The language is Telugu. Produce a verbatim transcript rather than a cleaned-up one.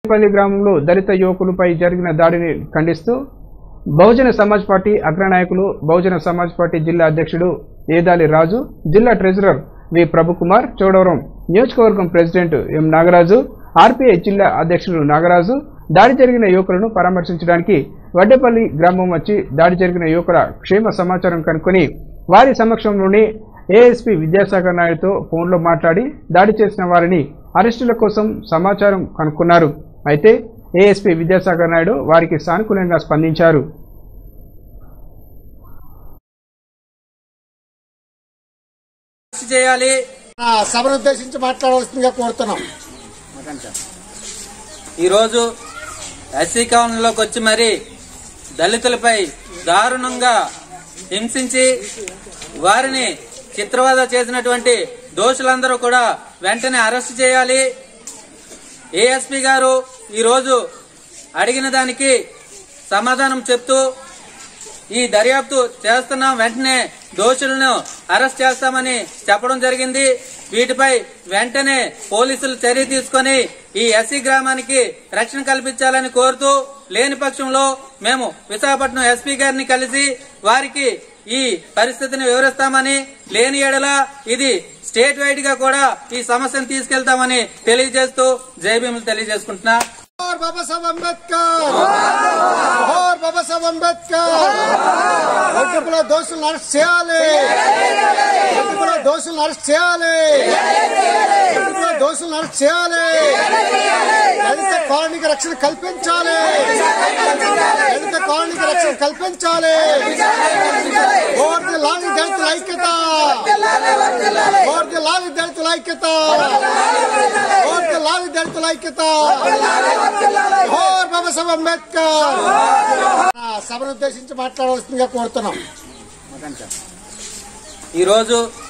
వడ్డేపల్లి గ్రామంలో దళిత యువకులపై జరిగిన దాడిని ఖండిస్తూ బహుజన సమాజ్ పార్టీ అగ్రనాయకులు బహుజన సమాజ్ పార్టీ జిల్లా అధ్యక్షుడు ఏదాలి రాజు, జిల్లా ట్రెజరర్ వి ప్రభుకుమార్, చోడవరం నియోజకవర్గం ప్రెసిడెంట్ ఎం నాగరాజు, ఆర్పీఐ జిల్లా అధ్యక్షుడు నాగరాజు దాడి జరిగిన యువకులను పరామర్శించడానికి వడ్డేపల్లి గ్రామం వచ్చి దాడి జరిగిన యువకుల క్షేమ సమాచారం కనుక్కొని వారి సమక్షంలోనే ఏఎస్పీ విద్యాసాగర్ నాయుడుతో ఫోన్లో మాట్లాడి దాడి చేసిన వారిని అరెస్టుల కోసం సమాచారం కనుక్కున్నారు. అయితే ఏఎస్పీ విద్యాసాగర్ నాయుడు వారికి సానుకూలంగా స్పందించారు. సభను ఉద్దేశించి మాట్లాడవలసిందిగా కోరుతున్నాం. ఈరోజు ఎస్సీ కాలనీలోకి వచ్చి మరి దళితులపై దారుణంగా హింసించి వారిని చిత్రవద చేసినటువంటి దోషులందరూ కూడా వెంటనే అరెస్టు చేయాలి. ఏఎస్పీ గారు ఈరోజు అడిగిన దానికి సమాధానం చెప్తూ ఈ దర్యాప్తు చేస్తున్నాం, వెంటనే దోషులను అరెస్ట్ చేస్తామని చెప్పడం జరిగింది. వీటిపై వెంటనే పోలీసులు చర్య తీసుకుని ఈ ఎస్సీ గ్రామానికి రక్షణ కల్పించాలని కోరుతూ, లేని పక్షంలో మేము విశాఖపట్నం ఎస్పీ గారిని కలిసి వారికి ఈ పరిస్థితిని వివరిస్తామని, లేని ఎడల ఇది స్టేట్ వైడ్ గా కూడా ఈ సమస్యను తీసుకెళ్తామని తెలియజేస్తూ జై భీములు తెలియజేసుకుంటున్నా. బాబాసాహెబ్ అంబేద్కర్, బాబాసాహెబ్ అంబేద్కర్. ఒడ్డుకుల దోషులను అరెస్ట్ చేయాలి, ఒడ్డుకుల దోషులను అరెస్ట్ చేయాలి, ఒడ్డుకుల దోషులను అరెస్ట్ చేయాలి. దళిత కాలనీకి రక్షణ కల్పించాలి, దళిత కాలనీకి రక్షణ కల్పించాలి. కోర్టు లాలి దళితుల ఐక్యత, కోర్టు లాలి దళితుల ఐక్యత, కోర్టు లాలి దళితుల ఐక్యత. బాబాసాహెబ్ అంబేద్కర్. సభను ఉద్దేశించి మాట్లాడవలసిందిగా కోరుతున్నాం. ఈరోజు